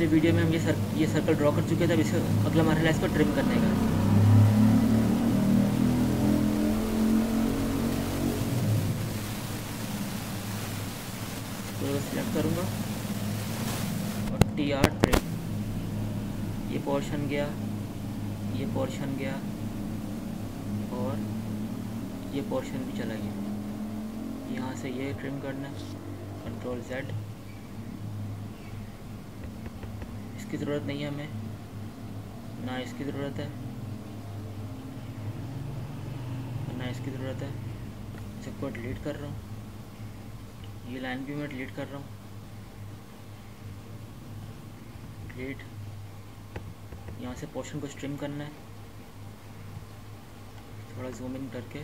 पिछले वीडियो में हम ये सर्कल ड्रॉ कर चुके थे। अब इसे अगला मरहला है इसको ट्रिम करने का। तो सिलेक्ट करूँगा और TR ट्रिम। ये पोर्शन गया, ये पोर्शन गया और ये पोर्शन भी चला गया। यहाँ से ये ट्रिम करना है, Ctrl Z। इसकी ज़रूरत नहीं है हमें, ना इसकी ज़रूरत है ना इसकी ज़रूरत है। इसको डिलीट कर रहा हूँ, ये लाइन भी मैं डिलीट कर रहा हूँ। डिलीट। यहाँ से पोर्शन को ट्रिम करना है, थोड़ा जूम इन करके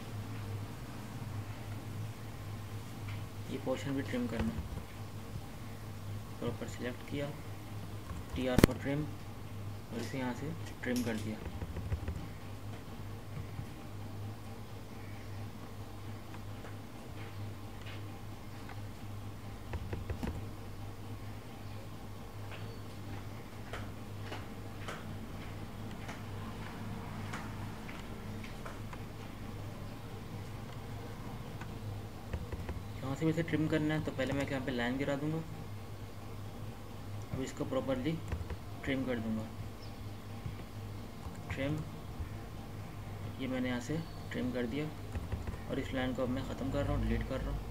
ये पोर्शन भी ट्रिम करना है। प्रॉपर सिलेक्ट किया, TR फॉर ट्रिम और इसे यहाँ से ट्रिम कर दिया। यहाँ से भी इसे ट्रिम करना है तो पहले मैं यहाँ पे लाइन गिरा दूँगा। अब इसको प्रॉपरली ट्रिम कर दूँगा। ट्रिम, ये मैंने यहाँ से ट्रिम कर दिया और इस लाइन को अब मैं ख़त्म कर रहा हूँ, डिलीट कर रहा हूँ।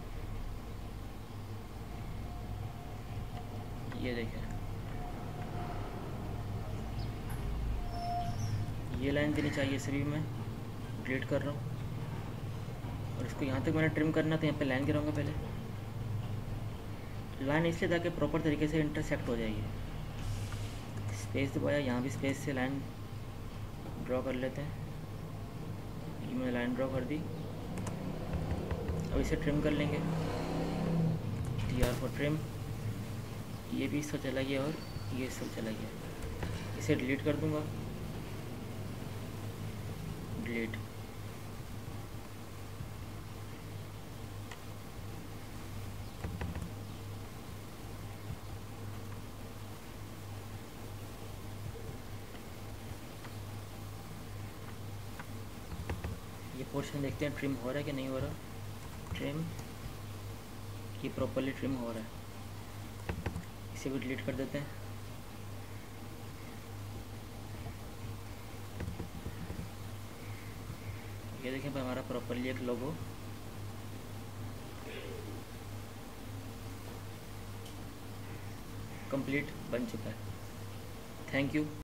ये देखें, ये लाइन देनी चाहिए, इसे भी मैं डिलीट कर रहा हूँ। और इसको यहाँ तक मैंने ट्रिम करना तो यहाँ पे लाइन गिराऊंगा। पहले लाइन इसलिए ताकि प्रॉपर तरीके से इंटरसेक्ट हो जाएगी। स्पेस दबाया, यहाँ भी स्पेस से लाइन ड्रॉ कर लेते हैं। ये मैंने लाइन ड्रॉ कर दी। अब इसे ट्रिम कर लेंगे, TR फॉर ट्रिम। ये भी इसको चला गया और ये इसको चला गया। इसे डिलीट कर दूंगा, डिलीट। ये पोर्शन देखते हैं ट्रिम हो रहा है कि नहीं हो रहा। ट्रिम, ये प्रॉपरली ट्रिम हो रहा है। इसे भी डिलीट कर देते हैं। ये देखें हमारा प्रॉपरली एक लोगो कंप्लीट बन चुका है। Thank you.